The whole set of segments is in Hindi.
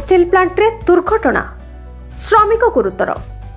स्टील प्लांट रे दुर्घटना श्रमिक गुरुतर।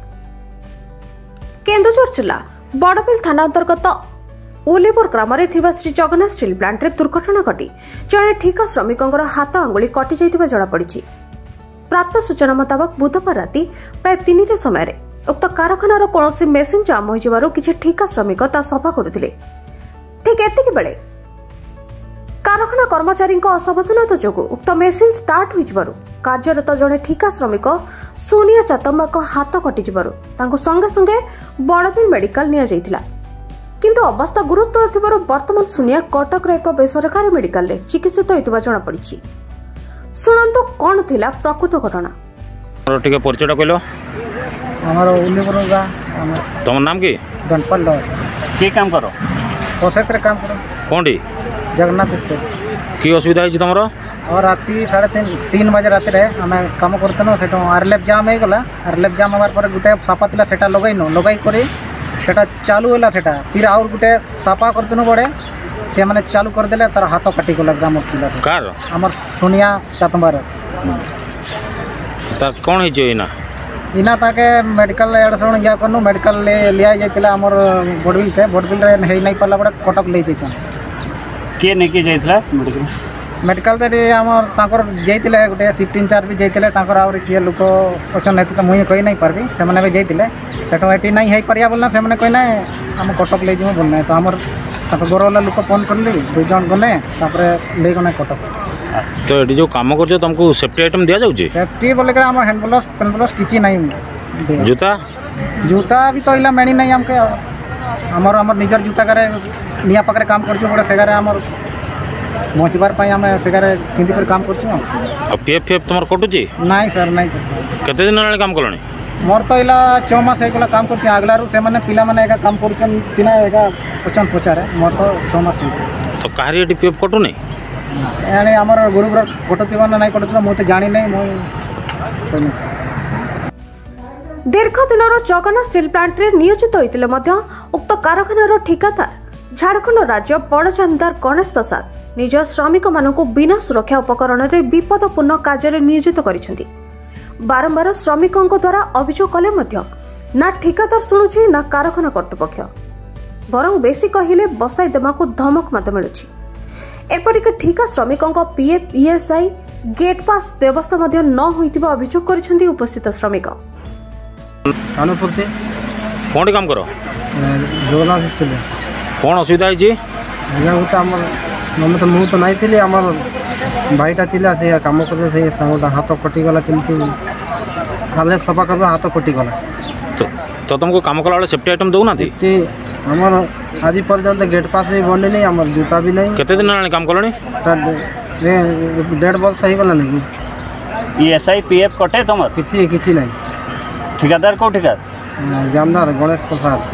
केन्दुझर जिला बड़बिल थाना अंतर्गत उलीपुर ग्राम श्री जगन्नाथ स्टील प्लांट रे दुर्घटना घटी जड़े ठिका श्रमिकों हाथ आंगुली कटि जाइथिबा जଣାपड़ी। प्राप्त सूचना मुताबक बुधवार राति प्राय 3टा समय उक्त कारखानार कौन मेसीन जाम हो किसी ठिका श्रमिक ता सफा करुथिले। ठीक एतिक बेले कारखाना कर्मचारी असावधानता जोगु उक्त मेसीन स्टार्ट हो कार्यरत जड़े ठिका श्रमिक सोनिया चतम्बा हाथ कटि संगे संगे बड़बिल मेडिकल निया जाइथिला, किंतु अवस्था गुरुतर थिबारु वर्तमान सोनिया कटक एक बेसरकारी मेडिकल रे चिकित्सित होइतबा जणा पड़िछि। सुनंतु कौन थिला प्रकृत घटना। ठीक परिचय कहलो। हमारा उलीपुर गा। तुम नाम की? गणपल दौर। की काम करो? प्रोसेस रे काम करो। कोंडी? जगन्नाथ स्टील। की असुविधा है तुमरो? और राति 3:30 बजे राति रे हमें काम करतनो सेटो आरलेफ जाम हे गला। आरलेफ जाम हमार पर गुटे सापा तिला सेटा लगाई करे सेटा चालू होला सेटा फिर और गुटे सापा करतनो बड़े से माने चालू कर देले तार हाथ काटी गला ग्राम पिलर कार हमर सोनिया चतम्बार ता कोन हे जोइना इना ताके मेडिकल एडसन या करनु मेडिकल ले लिया जाइतिला हमर बड़बिल रे हे नै पल्ला बड़ा कटक ले जाइछन के ने के जाइतला मेडिकल रे हमर ताकर जाइतिले गुटे शिफ्ट इंचार्ज भी जाइतिले ताकर और के लोक ओचन नेति त मुई कहि नै परबी से माने भी जाइतिले सेटो एटी नै हे परिया बोलना से माने कहि नै हम कटक ले जिमु बोलना तो हमर ताको गोरला लोक फोन करली 2 जन गने तापर ले गने कटक। तो एडी जो काम करछो तुमको सेफ्टी आइटम दिया जाउची? सेफ्टी बोले के हमर हैंड ग्लव्स पेन ग्लव्स किछि नै। जूता भी तो इला मेनी नै हमके हमर निजर जूता करे निया पकरे काम करछो बडा सेगारे हमर मोचबार पाई हमें सेगारे किंदी पर काम करछो। अब पीएफ तुमर कटुची? नै सर नै। केते दिन वाले काम करलनी? मोर तो इला 6 मास एकला काम करछि आगलारु से माने पिला माने एका काम करछन तिना एका पचन पचारे मोर तो 6 मास तो काहरी एटी पीएफ कटु नै यानी हमर गुरुबर कटुतिबा नै कटुतिबा मो तो जानि नै मो। दीर्घ दिनर जगन्नाथ स्टील प्लांट रे नियोजित होइतिले मध्य उक्त कारखानार ठिकादार झारखंड राज्य बड़ जमींदार गणेश प्रसाद निज श्रमिक मानकु बिना सुरक्षा उपकरण रे विपदपूर्ण कार्य नियोजित करिसेंती। बारंबार श्रमिकों द्वारा अभियोग कले मध्य ना ठिकादार शुणुछि ना कारखाना कर्तृपक्ष, बरं बेसी कहिले बसाई देमाकु धमक मत मिलुछि। एपरिक ठिका श्रमिकों पीएफ ईएसआई गेट पास व्यवस्था मध्य न होइतिबा अभियोग करिसेंती उपस्थित श्रमिक। अनुपुरती कोन काम करो? जगन्नाथ स्टील। कोन असुविधा है जी? या उता हमर मम तो मु तो नै थिले हमर भाईटा थिला से काम करते से संगटा हाथ कटि गला तिनती हाले सफा करबा हाथ कटि गला। तो तुमको काम कला वाले सेफ्टी आइटम दउ ना थी? हमर आज पर्यंत गेट पास भी बने नहीं हमर जूता भी नहीं। केते दिन वाले काम करलनी? 1.5 वर्ष सही गला नहीं। ईएसआई पीएफ कटे तुमर? किछि नहीं। ठेकेदार को ठेकेदार? जामदार गणेश प्रसाद।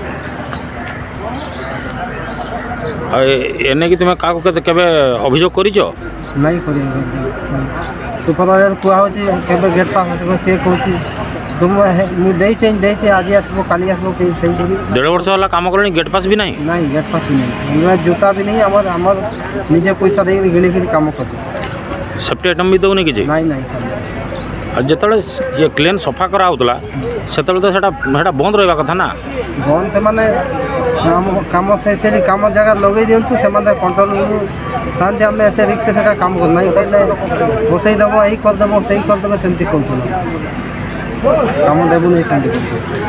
एने कि तुम का केबे अभियोग करिजो? नहीं करी सुपरवाइजर कुआ होची केबे गेट पास होची से कहूची तुम मु देई छे आज आसबो काली आसबो के सही करी। 1.5 वर्ष वाला काम करनी गेट पास भी नहीं? नहीं गेट पास भी नहीं। मैं जूता भी नहीं हमर निजे पैसा दे गिणी गिणी काम करती। सेफ्टी आइटम भी दउनी कि? नहीं सर। जेतले ये क्लीन सफा करा होतला सेतले तो सेटा बंद रहबा कथा ना। बंद से माने काम से काम जगह लगे दिंतु से माने कंट्रोल तांते हम एते रिक्स से काम कर नहीं करले बसई दबो एही कर दबो सही कर दबो सेमती कोन काम देबो नहीं सेमती।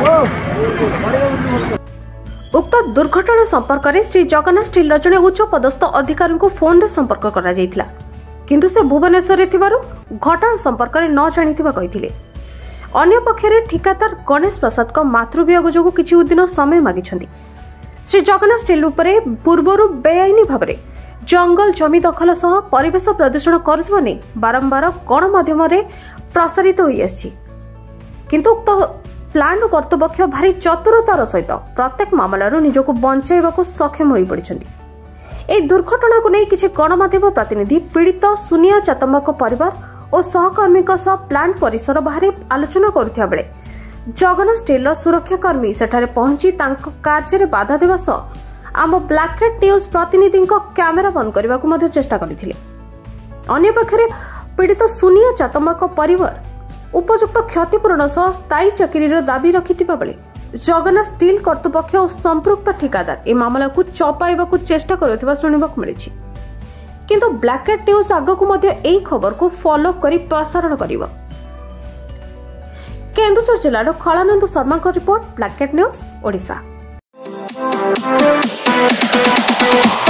उक्त दुर्घटना संपर्क में श्री जगन्नाथ स्टील जड़े उच्च पदस्थ अधिकारी को फोन रे संपर्क करा जायतिला, किंतु से भुवनेश्वर थिबारु घटना संपर्क में न जानिथिबा कहिथिले। अन्य पक्षरे ठिकादार गणेश प्रसाद को मातृवियोग जोगु किछि दिन समय मागिछंती। श्री जगन्नाथ स्टील उपरे पूर्वरु बेआईनी भाबरे जंगल जमी दखल सह परिवेश प्रदूषण करुवा नहीं बारंबार गणमाध्यम प्रसारित होई आछि, किंतु उक्त प्लांट कर्तृपक्ष भारी चतुरतार सहित प्रत्येक मामलार निजको बंचाइबाकू सक्षम होई पड़िछंती। ए दुर्घटना को नहीं किछि गणमाध्यम प्रतिनिधि पीड़ित सोनिया चतम्बा परिवार और सहकर्मी सह प्लांट परिसर बाहर आलोचना करुथिया बेले जगन्नाथ स्टील सुरक्षाकर्मी सेठारे पहुंची तांको कार्य बाधा देवा सह आम ब्लैकहेड न्यूज प्रतिनिधि कैमेरा बंद करने को चेष्टा करथिले। अन्य पक्षरे पीड़ित सुनिया चातम्बा परिवार उपयुक्त क्षतिपूरण सह स्थायी चाकरीर दाबी रखिथिबा बेले जगन्नाथ स्टील कर्तृपक्ष और संपृक्त ठिकादार ए मामला को चपाइबा चेष्टा करुथिबा सुनिबाक मिलिछि। किंतु ब्लैकेट न्यूज आगकू मध्य एही खबर को फॉलो करी प्रसारण करिवो। केन्दुझर जिल्लार खलानंद शर्मा को रिपोर्ट, ब्लैकेट न्यूज ओडिशा।